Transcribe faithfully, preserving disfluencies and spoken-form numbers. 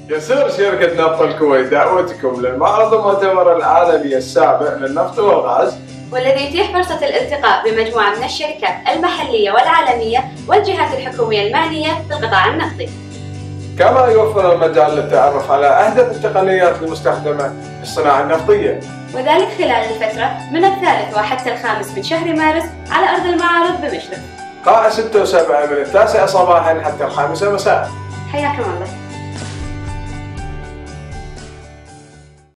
يسر شركة نفط الكويت دعوتكم للمعرض المؤتمر العالمي السابع للنفط والغاز، والذي يتيح فرصة الالتقاء بمجموعة من الشركات المحلية والعالمية والجهات الحكومية المعنية في القطاع النفطي. كما يوفر المجال للتعرف على أحدث التقنيات المستخدمة في الصناعة النفطية، وذلك خلال الفترة من الثالث وحتى الخامس من شهر مارس على أرض المعارض بمشرف. قاعة ستة وسبعة من التاسعة صباحا حتى الخامسة مساء. حياكم الله.